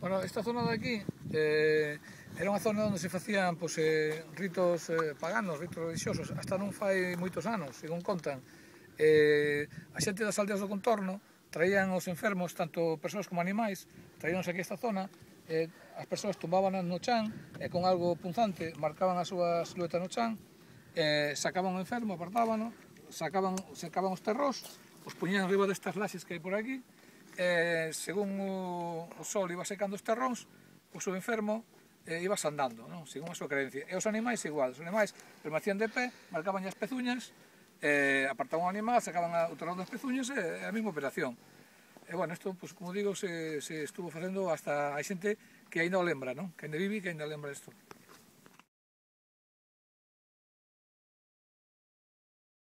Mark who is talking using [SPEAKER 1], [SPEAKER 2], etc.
[SPEAKER 1] Bueno, esta zona de aquí era unha zona onde se facían ritos paganos, ritos religiosos, hasta non fai moitos anos, según contan. A xente das aldeas do contorno traían os enfermos, tanto persoas como animais, traíanse aquí a esta zona, as persoas tumbaban no chan e con algo punzante marcaban a súa silueta no chan, sacaban o enfermo, apartábano, sacaban os terrós, os poñían arriba destas laxes que hai por aquí, según o sol iba secando os terróns, o seu enfermo iba andando, non? Según a súa creencia. E os animais igual, os animais permanecían de pé, marcaban as pezuñas, apartaban o animal, sacaban o terrón das pezuñas e a mesma operación. E bueno, isto, como digo, se estuvo facendo hasta hai xente que ainda o lembra, non? Que ainda vive e que ainda lembra isto.